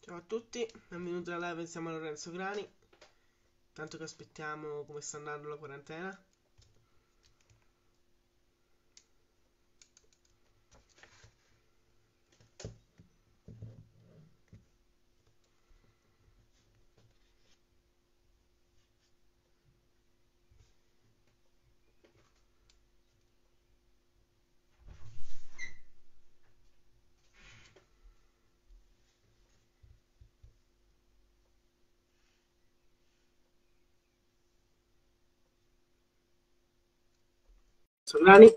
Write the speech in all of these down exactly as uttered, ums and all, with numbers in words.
Ciao a tutti, benvenuti alla live insieme a Lorenzo Grani. Tanto che aspettiamo come sta andando la quarantena. Sono Grani.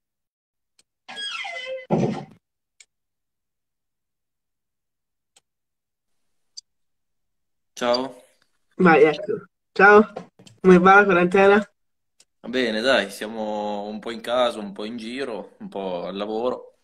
Ciao, Vai, ecco. Ciao, come va la quarantena? va bene, dai, siamo un po' in casa, un po' in giro, un po' al lavoro.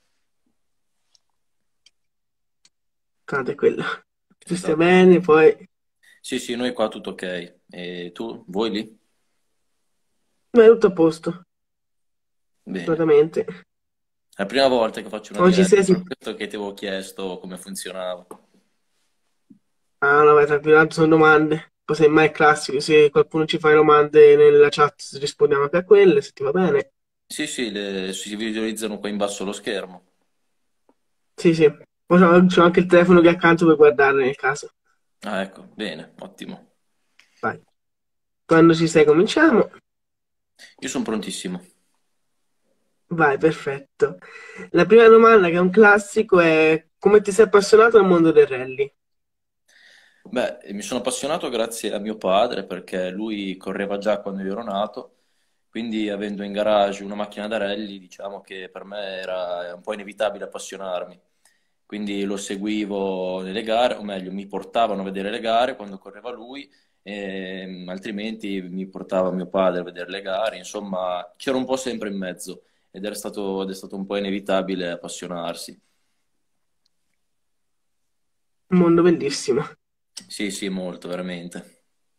Tanto è quello. Tu stai Esatto. bene, poi... Sì, sì, noi qua tutto ok. E tu, voi lì? Ma è tutto a posto, Bene. assolutamente. È la prima volta che faccio una Non ci diretta, sei... per questo che ti avevo chiesto come funzionava. Ah, no, vai, tranquillo, tanto sono domande. Poi semmai è classico, se qualcuno ci fa domande nella chat rispondiamo anche a quelle, se ti va bene. Sì, sì, le, si visualizzano qua in basso allo schermo. Sì, sì. Poi c'ho c'ho anche il telefono qui accanto per guardarle nel caso. Ah, ecco, bene, ottimo. Vai. Quando ci sei cominciamo. Io sono prontissimo. Vai, perfetto. La prima domanda, che è un classico, è come ti sei appassionato al mondo del rally? Beh, mi sono appassionato grazie a mio padre perché lui correva già quando io ero nato, quindi avendo in garage una macchina da rally, diciamo che per me era un po' inevitabile appassionarmi. Quindi lo seguivo nelle gare, o meglio, mi portavano a vedere le gare quando correva lui, e, altrimenti mi portava mio padre a vedere le gare, insomma, c'era un po' sempre in mezzo ed era stato, ed è stato un po' inevitabile appassionarsi. Un mondo bellissimo. Sì, sì, molto, veramente.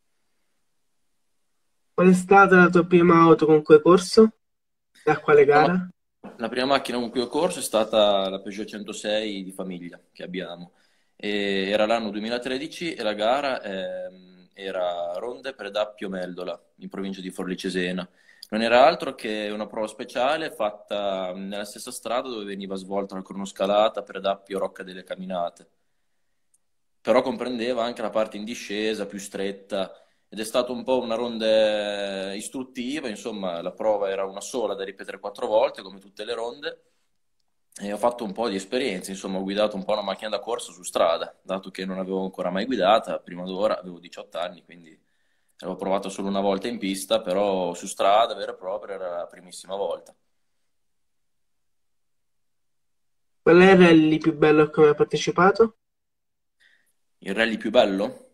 Qual è stata la tua prima auto con cui hai corso? E a quale La, ma- gara? la prima macchina con cui ho corso è stata la Peugeot centosei di famiglia che abbiamo. E era l'anno duemilatredici e la gara ehm, era Ronde Predappio Meldola, in provincia di Forlì Cesena. Non era altro che una prova speciale fatta nella stessa strada dove veniva svolta la cronoscalata Predappio Rocca delle Caminate, però comprendeva anche la parte in discesa più stretta ed è stato un po' una ronde istruttiva, insomma la prova era una sola da ripetere quattro volte come tutte le ronde e ho fatto un po' di esperienza, insomma ho guidato un po' una macchina da corsa su strada, dato che non avevo ancora mai guidata, prima d'ora avevo diciotto anni, quindi avevo provato solo una volta in pista, però su strada vera e propria era la primissima volta. Qual è il rally più bello a cui hai partecipato? Il rally più bello?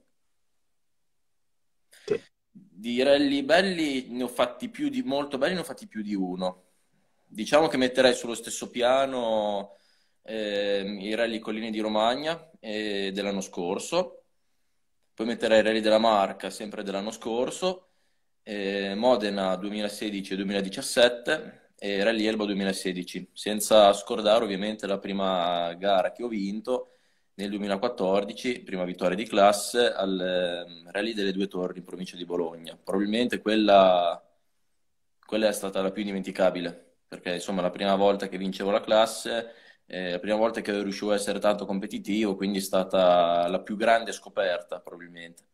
Sì. Di rally belli ne ho fatti più di, molto belli ne ho fatti più di uno. Diciamo che metterei sullo stesso piano ehm, i rally Colline di Romagna eh, dell'anno scorso, poi metterei i rally della Marca sempre dell'anno scorso, eh, Modena duemilasedici e duemiladiciassette e Rally Elba duemilasedici, senza scordare ovviamente la prima gara che ho vinto nel duemilaquattordici, prima vittoria di classe al ehm, Rally delle Due Torri in provincia di Bologna. Probabilmente quella, quella è stata la più indimenticabile, perché insomma la prima volta che vincevo la classe, eh, la prima volta che riuscivo a essere tanto competitivo, quindi è stata la più grande scoperta probabilmente.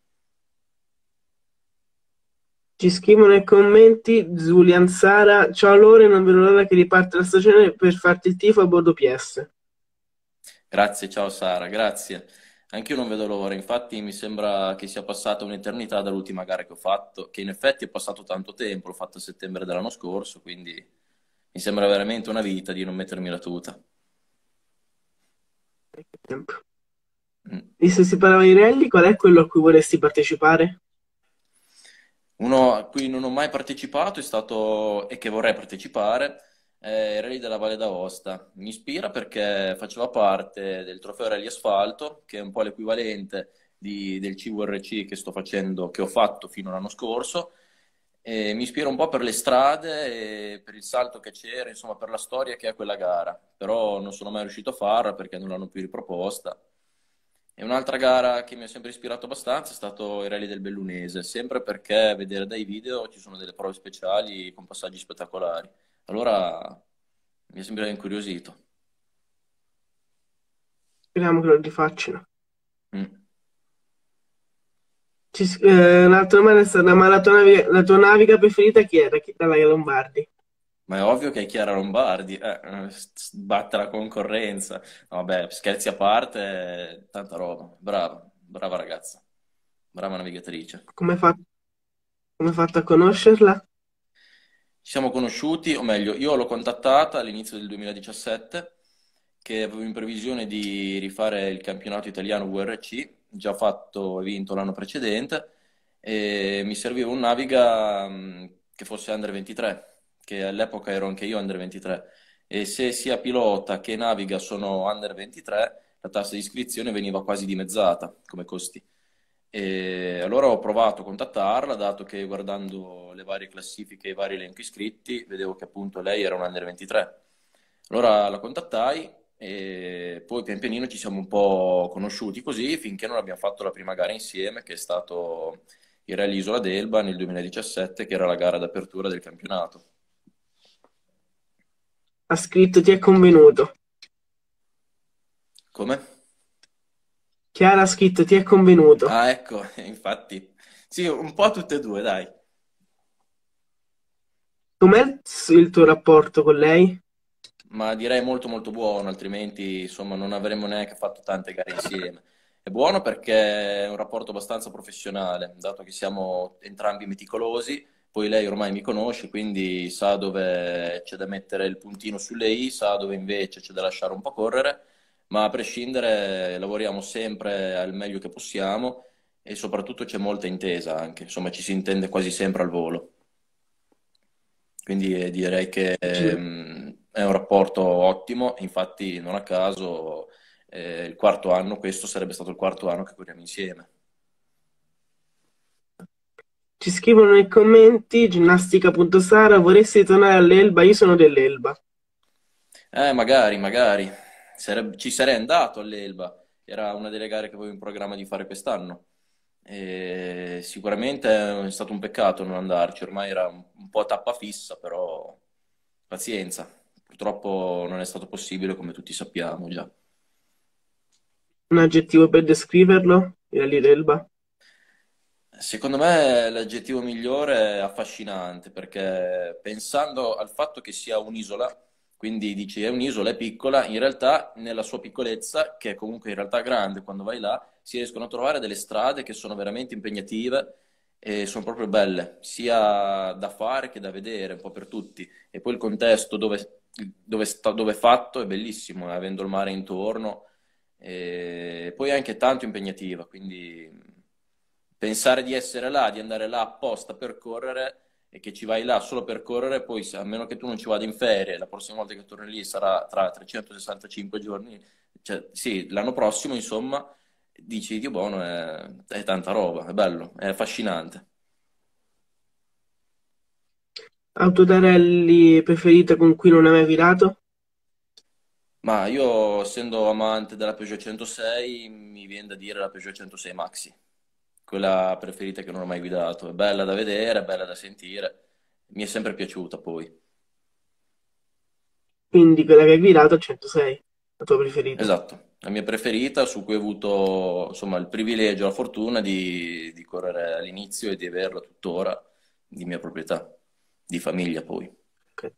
Ci scrivono nei commenti Zulian Sara, ciao Lore, non vedo l'ora che riparte la stagione per farti il tifo a bordo P S. Grazie, ciao Sara, grazie. Anch'io non vedo l'ora, infatti mi sembra che sia passata un'eternità dall'ultima gara che ho fatto, che in effetti è passato tanto tempo, l'ho fatta a settembre dell'anno scorso, quindi mi sembra veramente una vita di non mettermi la tuta. Tempo. Mm. Visto che si parlava di rally, qual è quello a cui vorresti partecipare? Uno a cui non ho mai partecipato è stato, e che vorrei partecipare, è il Rally della Valle d'Aosta. Mi ispira perché faceva parte del trofeo Rally Asfalto, che è un po' l'equivalente di- del C V R C che sto facendo, che ho fatto fino all'anno scorso. E mi ispira un po' per le strade e per il salto che c'era, insomma, per la storia che ha quella gara. Però non sono mai riuscito a farla perché non l'hanno più riproposta. E un'altra gara che mi ha sempre ispirato abbastanza è stato il Rally del Bellunese, sempre perché vedere dai video ci sono delle prove speciali con passaggi spettacolari. Allora mi è sempre incuriosito. Speriamo che lo rifacciano. Mm. Ci s- eh, un'altra domanda è stata, ma la tua naviga, la tua naviga preferita chi era? Chi- Dalla Lombardi. Ma è ovvio che è Chiara Lombardi, eh, eh, s- batte la concorrenza. No, vabbè, scherzi a parte, tanta roba. Brava, brava ragazza, brava navigatrice. Come hai fatto, come hai fatto a conoscerla? Ci siamo conosciuti, o meglio, io l'ho contattata all'inizio del duemiladiciassette, che avevo in previsione di rifare il campionato italiano V R C, già fatto e vinto l'anno precedente, e mi serviva un naviga mh, che fosse Under ventitré, che all'epoca ero anche io Under ventitré, e se sia pilota che naviga sono Under ventitré, la tassa di iscrizione veniva quasi dimezzata come costi. E allora ho provato a contattarla, dato che guardando le varie classifiche e i vari elenchi iscritti, vedevo che appunto lei era un Under ventitré. Allora la contattai e poi pian pianino ci siamo un po' conosciuti così finché non abbiamo fatto la prima gara insieme, che è stato il Rally Isola d'Elba nel duemiladiciassette, che era la gara d'apertura del campionato. Ha scritto ti è convenuto. Come? Chiara ha scritto ti è convenuto. Ah, ecco, infatti. Sì, un po' tutte e due, dai. Com'è il il tuo rapporto con lei? Ma direi molto molto buono, altrimenti insomma non avremmo neanche fatto tante gare insieme. È buono perché è un rapporto abbastanza professionale, dato che siamo entrambi meticolosi, poi lei ormai mi conosce, quindi sa dove c'è da mettere il puntino sulle i, sa dove invece c'è da lasciare un po' correre, ma a prescindere lavoriamo sempre al meglio che possiamo e soprattutto c'è molta intesa anche, insomma ci si intende quasi sempre al volo. Quindi eh, direi che Ci, ehm, è un rapporto ottimo, infatti non a caso eh, il quarto anno, questo sarebbe stato il quarto anno che corriamo insieme. ci scrivono nei commenti, ginnastica.sara, vorresti tornare all'Elba? Io sono dell'Elba. Eh, magari, magari, Sareb- ci sarei andato all'Elba, era una delle gare che avevo in programma di fare quest'anno. E sicuramente è stato un peccato non andarci, ormai era un un po' tappa fissa, però pazienza, purtroppo non è stato possibile come tutti sappiamo già. Un aggettivo per descriverlo? Il Rally d'Elba. Secondo me l'aggettivo migliore è affascinante, perché pensando al fatto che sia un'isola, quindi dici è un'isola, è piccola, in realtà nella sua piccolezza, che è comunque in realtà grande quando vai là, si riescono a trovare delle strade che sono veramente impegnative e sono proprio belle, sia da fare che da vedere, un po' per tutti. E poi il contesto dove, dove, sta- dove è fatto è bellissimo, eh, avendo il mare intorno, e poi è anche tanto impegnativa, quindi pensare di essere là, di andare là apposta per correre e che ci vai là solo per correre, poi se- a meno che tu non ci vada in ferie, la prossima volta che torni lì sarà tra trecentosessantacinque giorni, cioè sì, l'anno prossimo insomma, dici Dio buono, è, è tanta roba, è bello, è affascinante. Autotarelli preferita con cui non hai mai virato? Ma io, essendo amante della Peugeot centosei, mi viene da dire la Peugeot centosei Maxi, quella preferita che non ho mai guidato. È bella da vedere, è bella da sentire, mi è sempre piaciuta poi. Quindi quella che hai guidato è centosei, la tua preferita. Esatto, la mia preferita, su cui ho avuto insomma il privilegio, la fortuna di, di correre all'inizio e di averla tuttora di mia proprietà, di famiglia poi. Ok.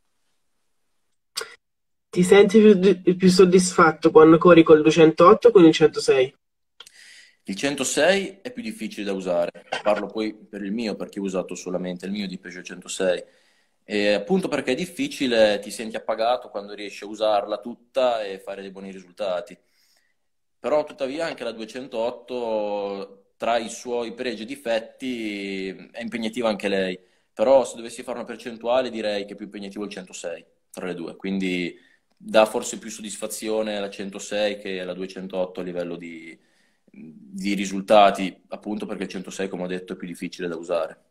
Ti senti più, più soddisfatto quando corri col duecentotto o con il centosei? Il centosei è più difficile da usare, parlo poi per il mio perché ho usato solamente il mio di Peugeot centosei. E appunto perché è difficile, ti senti appagato quando riesci a usarla tutta e fare dei buoni risultati. Però tuttavia anche la duecentotto, tra i suoi pregi e difetti, è impegnativa anche lei. Però se dovessi fare una percentuale direi che è più impegnativo il centosei tra le due. Quindi dà forse più soddisfazione la centosei che la duecentotto a livello di, di risultati, appunto perché il centosei, come ho detto, è più difficile da usare.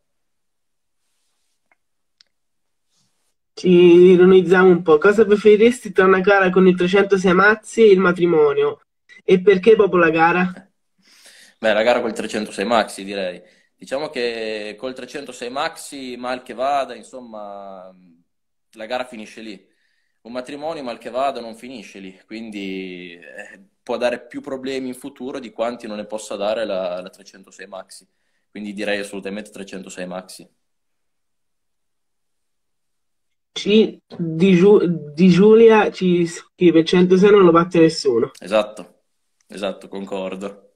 Ci ironizziamo un po'. Cosa preferiresti tra una gara con il trecentosei Mazzi e il matrimonio? E perché proprio la gara? Beh, la gara col trecentosei Maxi, direi. Diciamo che col trecentosei Maxi, mal che vada, insomma, la gara finisce lì. Un matrimonio, mal che vada, non finisce lì, quindi eh, può dare più problemi in futuro di quanti non ne possa dare la, la trecentosei Maxi. Quindi direi assolutamente trecentosei Maxi. C di, Giu- di Giulia ci scrive centosei non lo batte nessuno. Esatto, esatto, concordo.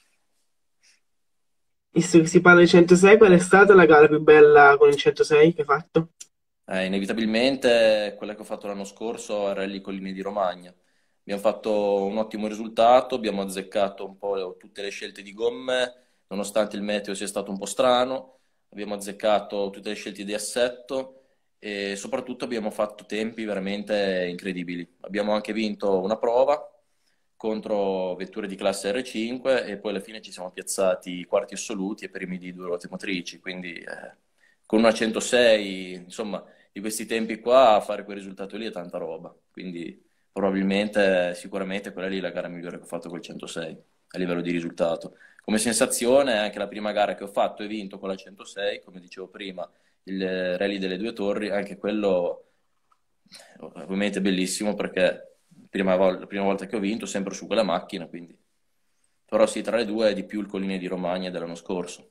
Visto che si parla di centosei, qual è stata la gara più bella con il centosei che hai fatto? Eh, inevitabilmente quella che ho fatto l'anno scorso era Rally Colline di Romagna. Abbiamo fatto un ottimo risultato, abbiamo azzeccato un po' tutte le scelte di gomme, nonostante il meteo sia stato un po' strano, abbiamo azzeccato tutte le scelte di assetto e soprattutto abbiamo fatto tempi veramente incredibili. Abbiamo anche vinto una prova contro vetture di classe R cinque e poi alla fine ci siamo piazzati quarti assoluti e primi di due ruote motrici, quindi eh, con una centosei, insomma, di questi tempi qua, fare quel risultato lì è tanta roba. Quindi probabilmente, sicuramente quella lì è la gara migliore che ho fatto col centosei a livello di risultato. Come sensazione, anche la prima gara che ho fatto e vinto con la centosei, come dicevo prima, il rally delle due torri, anche quello ovviamente bellissimo perché prima vol- la prima volta che ho vinto, sempre su quella macchina, quindi. Però sì, tra le due è di più il Colline di Romagna dell'anno scorso.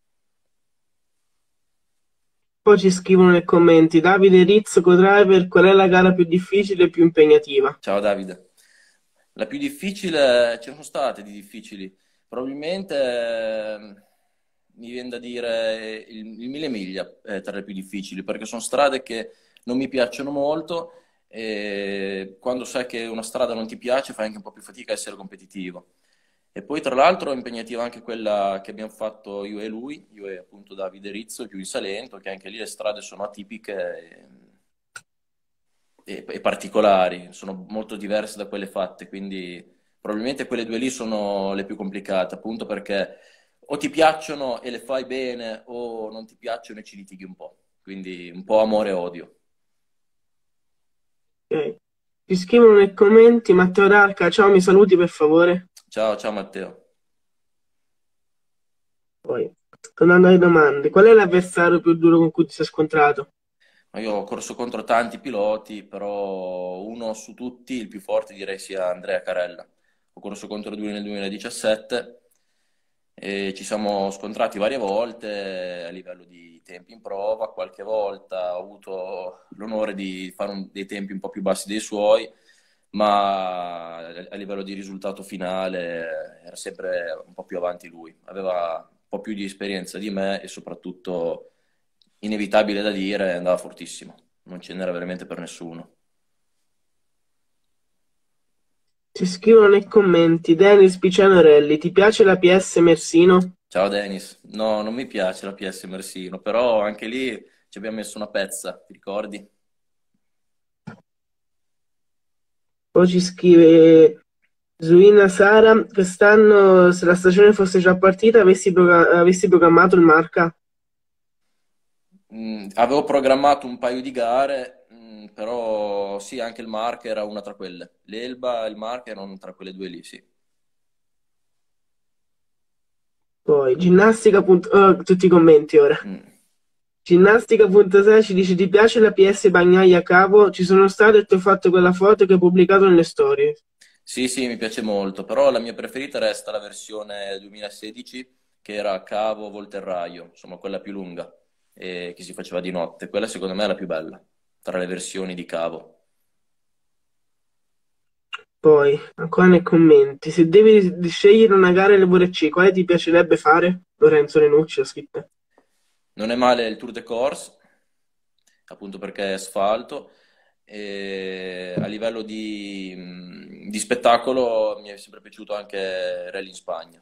Poi ci scrivono nei commenti, Davide Rizzo, co-driver, qual è la gara più difficile e più impegnativa? Ciao Davide. La più difficile, ce ne sono state di difficili. Probabilmente ehm, mi viene da dire il, il mille miglia è tra le più difficili perché sono strade che non mi piacciono molto e quando sai che una strada non ti piace fai anche un po' più fatica a essere competitivo. E poi tra l'altro è impegnativa anche quella che abbiamo fatto io e lui, io e appunto Davide Rizzo, più in Salento, che anche lì le strade sono atipiche e, e particolari, sono molto diverse da quelle fatte, quindi probabilmente quelle due lì sono le più complicate, appunto perché o ti piacciono e le fai bene o non ti piacciono e ci litighi un po', quindi un po' amore e odio. Ok. Ci scrivono nei commenti, Matteo Darca, ciao, mi saluti per favore? Ciao, ciao Matteo. Poi, tornando alle domande, qual è l'avversario più duro con cui ti sei scontrato? Ma io ho corso contro tanti piloti, però uno su tutti, il più forte direi sia Andrea Carella. Ho corso contro lui nel duemiladiciassette e ci siamo scontrati varie volte a livello di tempi in prova. Qualche volta ho avuto l'onore di fare un- dei tempi un po' più bassi dei suoi, ma a livello di risultato finale era sempre un po' più avanti lui. Aveva un po' più di esperienza di me e soprattutto, inevitabile da dire, andava fortissimo. Non ce n'era veramente per nessuno. Ci scrivono nei commenti, Denis Piccianorelli, ti piace la P S Mersino? Ciao Denis, no, non mi piace la P S Mersino, però anche lì ci abbiamo messo una pezza, ti ricordi? Poi ci scrive Zuina Sara, quest'anno se la stagione fosse già partita avessi, proga- avessi programmato il Marca? Mm, avevo programmato un paio di gare, mm, però sì, anche il Marche era una tra quelle. L'Elba e il Marche erano tra quelle due lì, sì. Poi, ginnastica. Punto- oh, tutti i commenti ora. Mm. Ginnastica punto sei ci dice ti piace la P S Bagnaia a capo? Ci sono stato e ti ho fatto quella foto che ho pubblicato nelle storie. Sì, sì, mi piace molto, però la mia preferita resta la versione duemilasedici, che era cavo Volterraio, insomma quella più lunga, e che si faceva di notte. Quella secondo me è la più bella, tra le versioni di cavo. Poi, ancora nei commenti, se devi scegliere una gara L V R C, quale ti piacerebbe fare? Lorenzo Renucci ha scritto. Non è male il Tour de Corse, appunto perché è asfalto, e a livello di, mh, di spettacolo mi è sempre piaciuto anche Rally in Spagna.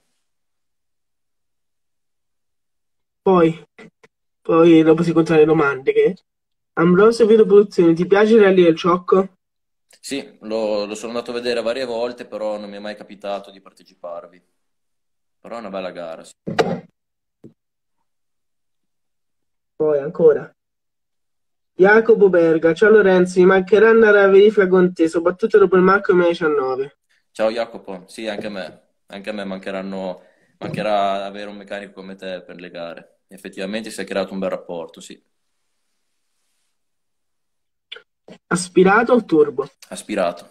Poi, poi dopo si contano le domande che... Ambrosio Vito Produzioni, ti piace il rally del Ciocco? Sì, lo, lo sono andato a vedere varie volte, però non mi è mai capitato di parteciparvi. Però è una bella gara, sì. Poi, ancora. Jacopo Berga, ciao Lorenzo, mi mancherà andare a verifica con te, soprattutto dopo il Marco duemiladiciannove. Ciao Jacopo, sì, anche a me, anche a me mancheranno, mancherà avere un meccanico come te per le gare. Effettivamente si è creato un bel rapporto, sì. Aspirato o turbo? Aspirato.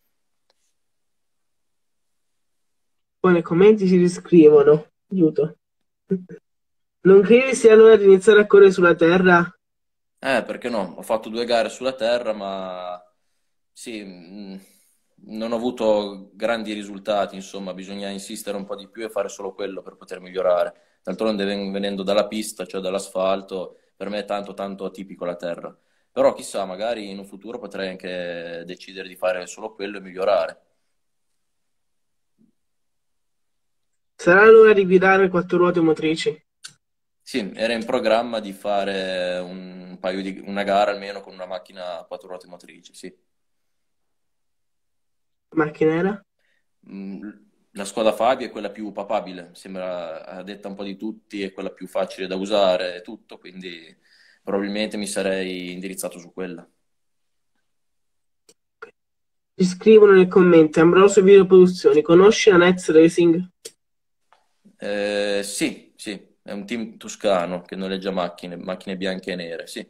Poi nei commenti si riscrivono. Aiuto. Non credi sia l'ora di iniziare a correre sulla terra? Eh, perché no? Ho fatto due gare sulla terra, ma sì, mh, non ho avuto grandi risultati, insomma, bisogna insistere un po' di più e fare solo quello per poter migliorare. D'altronde ven- venendo dalla pista, cioè dall'asfalto, per me è tanto tanto atipico la terra. Però chissà, magari in un futuro potrei anche decidere di fare solo quello e migliorare. Sarà l'ora di guidare quattro ruote motrici? Sì, era in programma di fare un paio di, una gara almeno con una macchina a quattro ruote motrici, sì. Macchina era? Mm, La Skoda Fabia è quella più papabile, sembra a detta un po' di tutti, è quella più facile da usare e tutto, quindi probabilmente mi sarei indirizzato su quella. Ci scrivono nei commenti. Ambrosio Video Produzioni. Conosci la Nets Racing? Eh, sì, sì, è un team toscano che noleggia macchine, macchine bianche e nere, sì.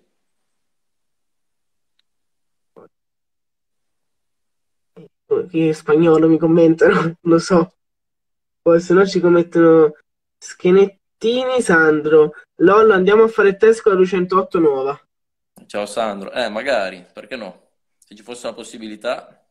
Che è spagnolo mi commentano, non lo so. Poi se no ci commettono Schenettini Sandro. Lollo, andiamo a fare il test con la duecentotto nuova. Ciao Sandro, eh, magari, perché no? Se ci fosse una possibilità.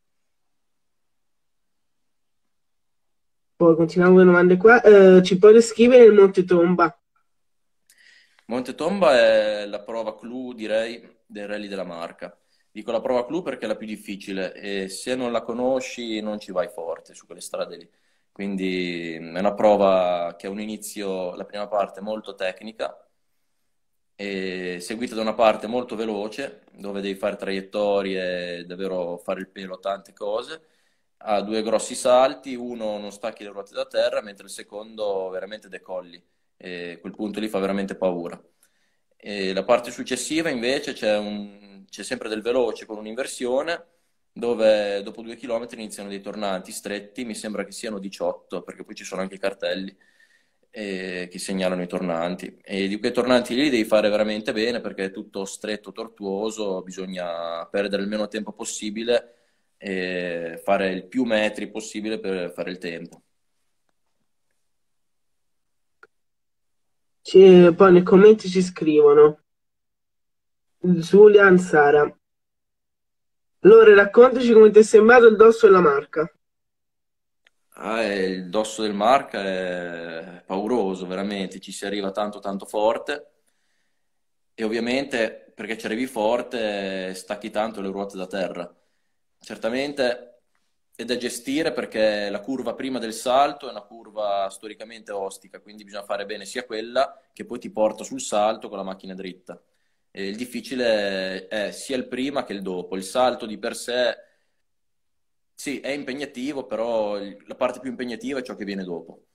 Poi continuiamo con le domande qua. Eh, ci puoi descrivere il Monte Tomba? Monte Tomba è la prova clou, direi, del Rally della Marca. Dico la prova clou perché è la più difficile e se non la conosci non ci vai forte su quelle strade lì. Quindi mh, è una prova che ha un inizio, la prima parte molto tecnica, e seguita da una parte molto veloce, dove devi fare traiettorie e davvero fare il pelo, tante cose. Ha due grossi salti, uno non stacchi le ruote da terra, mentre il secondo veramente decolli. E a quel punto lì fa veramente paura. E la parte successiva invece c'è un- c'è sempre del veloce con un'inversione, dove dopo due chilometri iniziano dei tornanti stretti, mi sembra che siano diciotto, perché poi ci sono anche i cartelli eh, che segnalano i tornanti. E di quei tornanti lì devi fare veramente bene perché è tutto stretto, tortuoso, bisogna perdere il meno tempo possibile e fare il più metri possibile per fare il tempo. Ci- poi nei commenti ci scrivono. Giulian Sara. Lore, raccontaci come ti è sembrato il dosso della marca. Ah, e il dosso del Marca è pauroso, veramente, ci si arriva tanto tanto forte e ovviamente perché ci arrivi forte stacchi tanto le ruote da terra. Certamente è da gestire perché la curva prima del salto è una curva storicamente ostica, quindi bisogna fare bene sia quella che poi ti porta sul salto con la macchina dritta. E il difficile è sia il prima che il dopo. Il salto di per sé sì, è impegnativo, però il- la parte più impegnativa è ciò che viene dopo.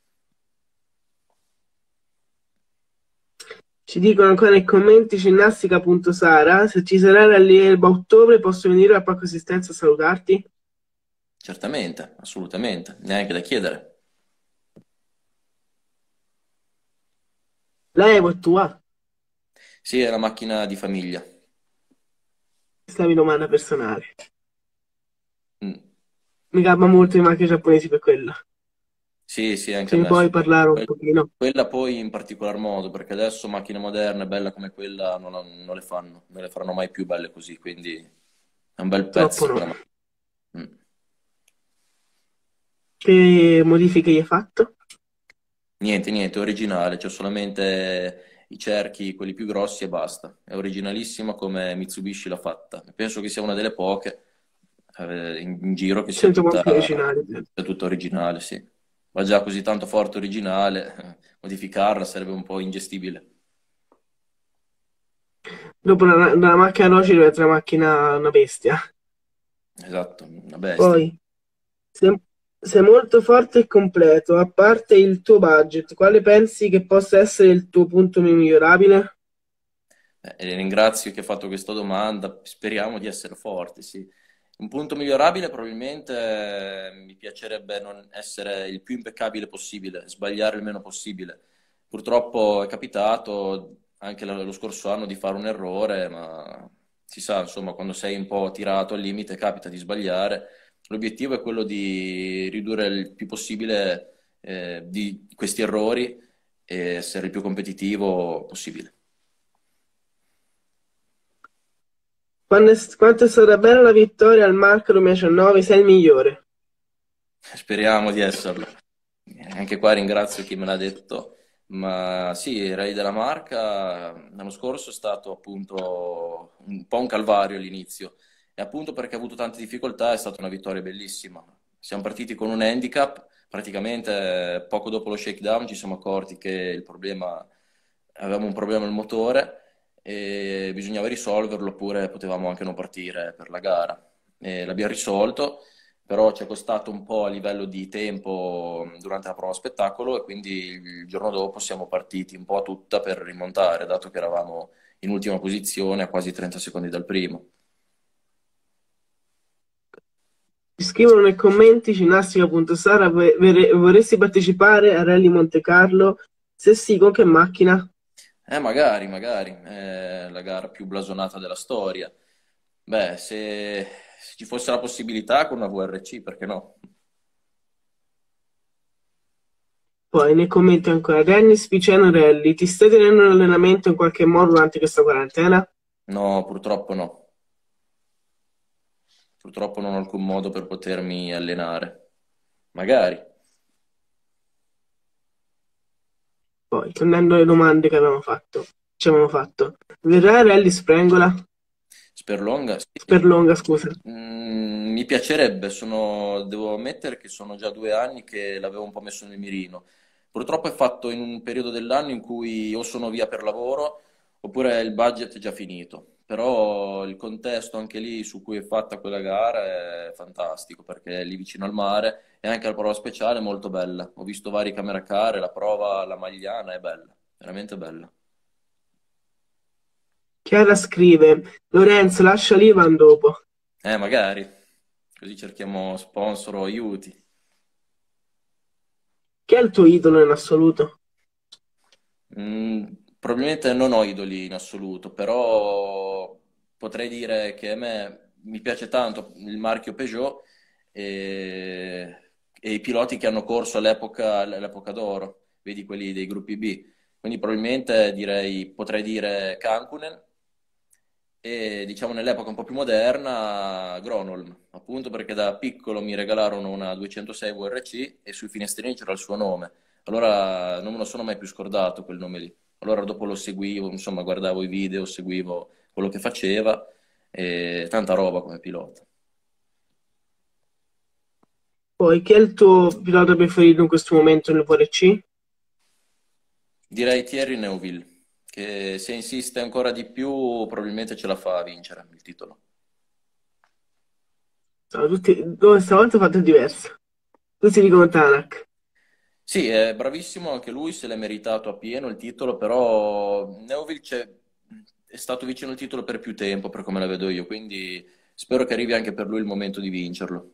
Ci dicono ancora nei commenti ginnastica.sara. Se ci sarà rally Elba a ottobre, posso venire a Parco Assistenza a salutarti? Certamente, assolutamente, neanche da chiedere. La Evo è tua? Sì, è una macchina di famiglia. Questa è la mia domanda personale. Mm. Mi gamma molto le macchine giapponesi per quello. Sì, sì, anche Se a mi me puoi assolutamente. parlare un Que- pochino. Quella poi in particolar modo, perché adesso macchine moderne, belle come quella, non, non le fanno, non le faranno mai più belle così, quindi è un bel Troppo pezzo no. quella macchina. Mm. Che modifiche gli hai fatto? Niente, niente, è originale, c'è solamente i cerchi, quelli più grossi e basta. È originalissima come Mitsubishi l'ha fatta. Penso che sia una delle poche eh, in, in giro che sia Sento tutta, macchine originali. sia tutta originale, sì. Va già così tanto forte originale, eh, modificarla sarebbe un po' ingestibile. Dopo la, la macchina veloce diventa una macchina, una bestia. Esatto, una bestia. Poi, sei, sei molto forte e completo. A parte il tuo budget, quale pensi che possa essere il tuo punto migliorabile? Eh, e ringrazio che ha fatto questa domanda, speriamo di essere forti, sì. Un punto migliorabile probabilmente eh, mi piacerebbe non essere il più impeccabile possibile, sbagliare il meno possibile. Purtroppo è capitato anche lo lo scorso anno di fare un errore, ma si sa, insomma, quando sei un po' tirato al limite capita di sbagliare. L'obiettivo è quello di ridurre il più possibile eh, di questi errori e essere il più competitivo possibile. Quando è, quanto è stata bella la vittoria al Marco duemiladiciannove, sei il migliore. Speriamo di esserlo. Anche qua ringrazio chi me l'ha detto, ma sì, il Rally della Marca l'anno scorso è stato appunto un po' un calvario all'inizio e appunto perché ha avuto tante difficoltà è stata una vittoria bellissima. Siamo partiti con un handicap, praticamente eh, poco dopo lo shakedown ci siamo accorti che il problema, avevamo un problema al motore e bisognava risolverlo oppure potevamo anche non partire per la gara. E l'abbiamo risolto, però ci è costato un po' a livello di tempo durante la prova spettacolo e quindi il giorno dopo siamo partiti un po' a tutta per rimontare, dato che eravamo in ultima posizione a quasi trenta secondi dal primo. Ci scrivono nei commenti ginnastica.sara, vo- vere- vorresti partecipare a Rally Monte Carlo? Se sì, con che macchina? Eh, magari, magari, è la gara più blasonata della storia. Beh, se, se ci fosse la possibilità con una V R C, perché no? Poi nei commenti ancora, Dennis Piceno Rally, ti stai tenendo in allenamento in qualche modo durante questa quarantena? No, purtroppo no. Purtroppo non ho alcun modo per potermi allenare. Magari. Poi, tornando alle domande che avevamo fatto, ci avevamo fatto, verrà Rally Sprengola? Sperlonga, sì. Sperlonga, scusa. Mm, mi piacerebbe, sono- devo ammettere che sono già due anni che l'avevo un po' messo nel mirino. Purtroppo è fatto in un periodo dell'anno in cui o sono via per lavoro oppure il budget è già finito. Però il contesto anche lì su cui è fatta quella gara è fantastico perché è lì vicino al mare e anche la prova speciale è molto bella. Ho visto vari camera car, e la prova, la Magliana è bella, veramente bella. Chiara scrive, Lorenzo, lascia l'Ivan dopo. Eh, magari, così cerchiamo sponsor o aiuti. Chi è il tuo idolo in assoluto? Mm, probabilmente non ho idoli in assoluto, però potrei dire che a me mi piace tanto il marchio Peugeot e, e i piloti che hanno corso all'epoca all'epoca d'oro, vedi quelli dei gruppi B. Quindi probabilmente direi, potrei dire Kankunen e diciamo nell'epoca un po' più moderna Gronholm, appunto perché da piccolo mi regalarono una duecentosei V R C e sui finestrini c'era il suo nome. Allora non me lo sono mai più scordato quel nome lì. Allora dopo lo seguivo, insomma guardavo i video, seguivo quello che faceva e tanta roba come pilota. Poi, chi è il tuo pilota preferito in questo momento nel V R C? Direi Thierry Neuville, che se insiste ancora di più probabilmente ce la fa a vincere il titolo. Sono tutti, dove stavolta ho fatto diverso. Tutti dicono Tanak. Sì, è bravissimo anche lui, se l'è meritato appieno il titolo, però Neuville c'è- è stato vicino al titolo per più tempo, per come la vedo io, quindi spero che arrivi anche per lui il momento di vincerlo.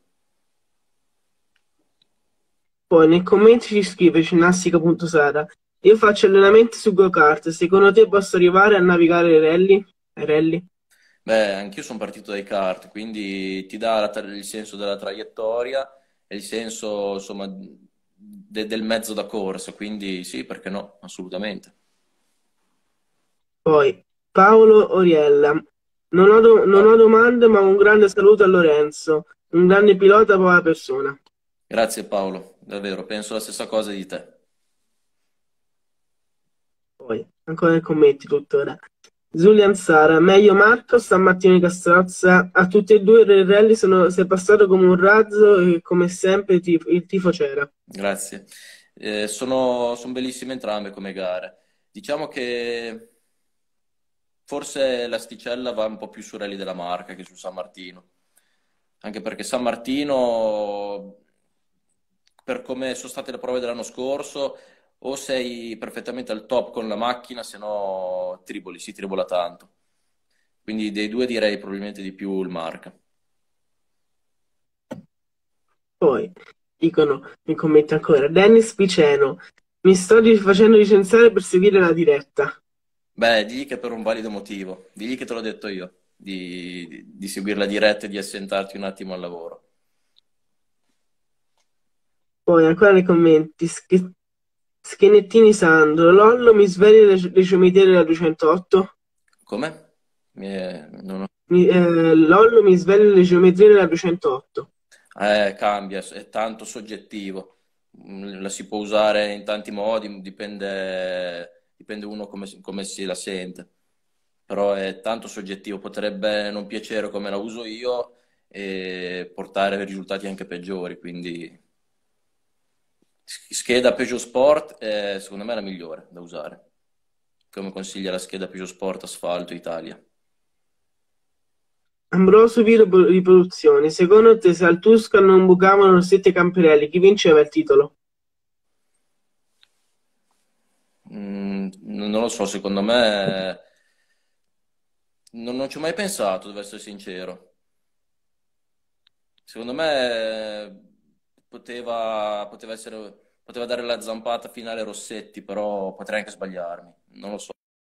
Poi nei commenti ci scrive ginnastica.sara. Io faccio allenamenti su go-kart. Secondo te posso arrivare a navigare ai rally? Ai rally? Beh, anch'io sono partito dai kart, quindi ti dà la tra- il senso della traiettoria e il senso, insomma, de- del mezzo da corsa, quindi sì, perché no, assolutamente. Poi Paolo Oriella. Non ho, do- non ho domande, ma un grande saluto a Lorenzo. Un grande pilota, buona persona. Grazie Paolo, davvero, penso la stessa cosa di te. Poi, ancora nei commenti tuttora. Giulian Sara, meglio Marco, stamattina di Castrozza. A tutti e due i rally sono, si è passato come un razzo e come sempre il tifo, il tifo c'era. Grazie. Eh, sono, sono bellissime entrambe come gare. Diciamo che forse l'asticella va un po' più su Rally della Marca che su San Martino. Anche perché San Martino, per come sono state le prove dell'anno scorso, o sei perfettamente al top con la macchina, se no triboli, si tribola tanto. Quindi dei due direi probabilmente di più il Marca. Poi dicono, mi commenta ancora, Dennis Piceno, mi sto ri- facendo licenziare per seguire la diretta. Beh, digli che per un valido motivo, digli che te l'ho detto io, di, di, di seguire la diretta e di assentarti un attimo al lavoro. Poi ancora nei commenti, sch- Schenettini Sandro, Lollo mi svegli le, le geometrie della duecentootto? Come? Mi è- non ho- Mi- eh, Lollo mi sveglia le geometrie della duecentootto. Eh, cambia, è tanto soggettivo. Mm, La si può usare in tanti modi, dipende, dipende uno come, come si la sente. Però è tanto soggettivo, potrebbe non piacere come la uso io e portare risultati anche peggiori. Quindi scheda Peugeot Sport è secondo me la migliore da usare, come consiglia la scheda Peugeot Sport Asfalto Italia. Ambrosio Piro riproduzioni. Secondo te se al Tuscan non bucavano Rossetti e Camperelli, chi vinceva il titolo? Mm, non lo so, secondo me non, non ci ho mai pensato, devo essere sincero. Secondo me poteva, poteva essere, poteva dare la zampata finale Rossetti, però potrei anche sbagliarmi, non lo so.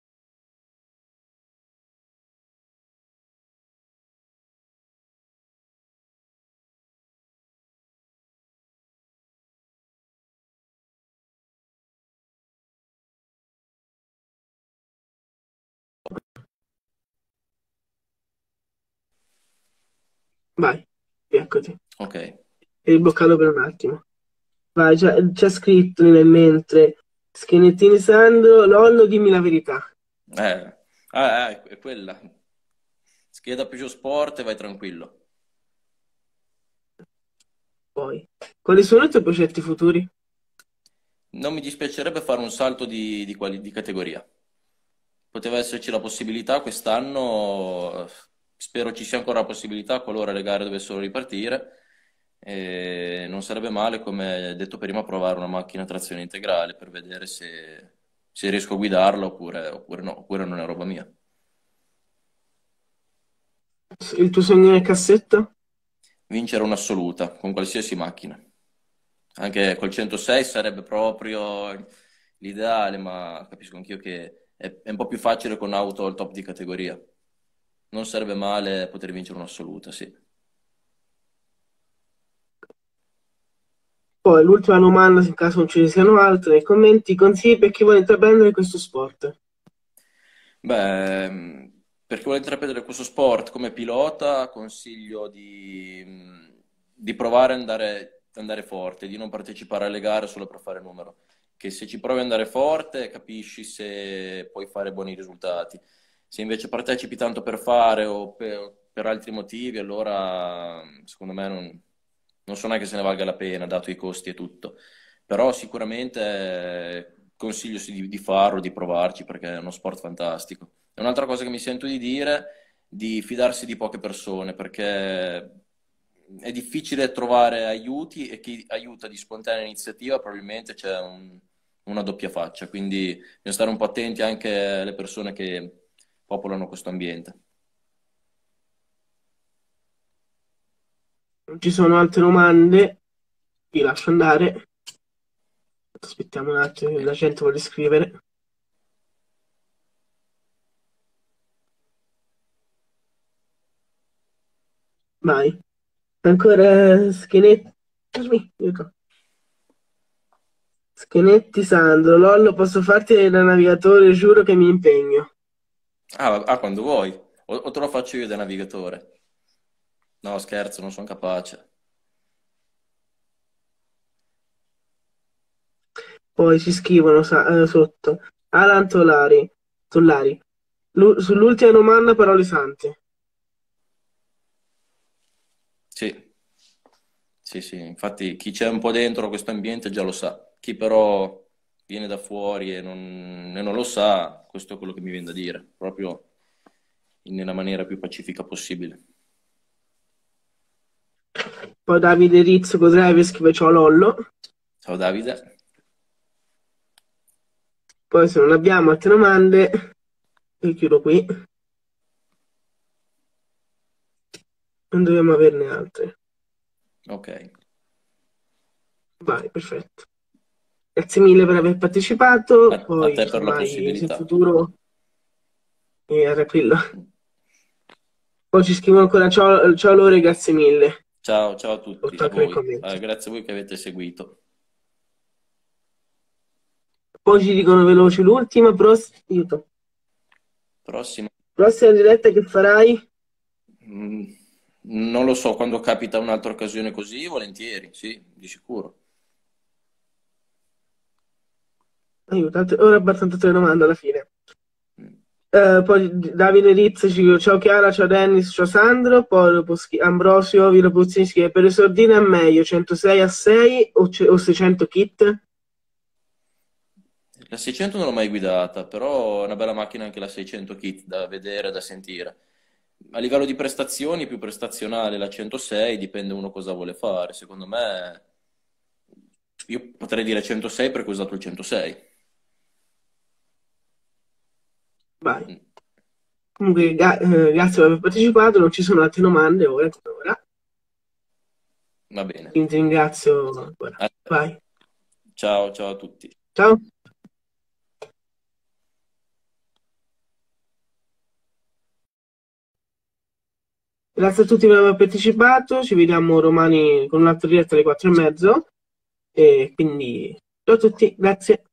Vai, eccoti. Ok. È ribloccato per un attimo. Vai, c'è, c'è scritto nel mentre. Schenettini Sandro, Lollo, dimmi la verità. Eh, ah, eh, è quella. Scheda Peugeot Sport e vai tranquillo. Poi, quali sono i tuoi progetti futuri? Non mi dispiacerebbe fare un salto di, di quali- di categoria. Poteva esserci la possibilità quest'anno, eh, spero ci sia ancora la possibilità qualora le gare dovessero ripartire. E non sarebbe male, come detto prima, provare una macchina a trazione integrale per vedere se, se riesco a guidarla oppure, oppure no, oppure non è roba mia. Il tuo sogno nel cassetto? Vincere un'assoluta con qualsiasi macchina. Anche col centosei sarebbe proprio l'ideale, ma capisco anch'io che è, è un po' più facile con auto al top di categoria. Non sarebbe male poter vincere un'assoluta, sì. Poi, l'ultima domanda, se in caso non ce ne siano altre, nei commenti, consigli per chi vuole intraprendere questo sport. Beh, mh, per chi vuole intraprendere questo sport come pilota, consiglio di, mh, di provare ad andare, andare forte, di non partecipare alle gare solo per fare numero. Che se ci provi ad andare forte, capisci se puoi fare buoni risultati. Se invece partecipi tanto per fare o per, per altri motivi, allora mh, secondo me non, non so neanche se ne valga la pena, dato i costi e tutto. Però sicuramente eh, consiglio sì di, di farlo, di provarci perché è uno sport fantastico. E un'altra cosa che mi sento di dire, di fidarsi di poche persone perché è difficile trovare aiuti e chi aiuta di spontanea iniziativa probabilmente c'è un- una doppia faccia, quindi bisogna stare un po' attenti anche alle persone che popolano questo ambiente. Non ci sono altre domande, vi lascio andare. Aspettiamo un attimo che la gente vuole scrivere. Vai. Ancora Schenetti. Schenetti Sandro, Lollo, posso farti da navigatore, giuro che mi impegno. Ah, ah, quando vuoi, o, o te lo faccio io da navigatore. No, scherzo, non sono capace. Poi ci scrivono sa- eh, sotto. Alan Tolari. Tollari. Lu- sull'ultima domanda, parole sante. Sì. Sì, sì, infatti chi c'è un po' dentro questo ambiente già lo sa, chi però viene da fuori e non, e non lo sa, questo è quello che mi viene da dire, proprio in- nella maniera più pacifica possibile. Poi Davide Rizzo Codrevi scrive ciao Lollo. Ciao Davide. Poi se non abbiamo altre domande, io chiudo qui. Non dobbiamo averne altre. Ok. Vai, perfetto. Grazie mille per aver partecipato, A, a poi te per la semmai in possibilità. futuro eh, raprillo. Poi ci scrivono ancora ciao, ciao Lore, grazie mille. Ciao, ciao a tutti, Sotto a anche nel voi. Eh, commento. grazie a voi che avete seguito. Poi ci dicono veloce l'ultima, pros- aiuto. Prossima. Prossima diretta che farai? Mm, non lo so, quando capita un'altra occasione così, volentieri, sì, di sicuro. Aiuto, altre- ora abbastanza tre domande alla fine. Mm. Eh, poi Davide Rizz ci dice ciao Chiara, ciao Dennis, ciao Sandro. Poi dopo scri- Ambrosio Vilo Puzzini scrive per esordire è meglio centosei a sei o, ce- o seicento kit? La seicento non l'ho mai guidata, però è una bella macchina anche la seicento kit da vedere, da sentire. A livello di prestazioni, più prestazionale la centosei, dipende uno cosa vuole fare. Secondo me, io potrei dire centosei perché ho usato il centosei. Vai. Mm, Comunque, ga- eh, grazie per aver partecipato, non ci sono altre domande ora come ora. va bene. Quindi ti ringrazio ancora. A te. Vai. Ciao, ciao a tutti. Ciao. Grazie a tutti per aver partecipato. Ci vediamo domani con un'altra diretta alle quattro e mezzo. E quindi ciao a tutti, grazie.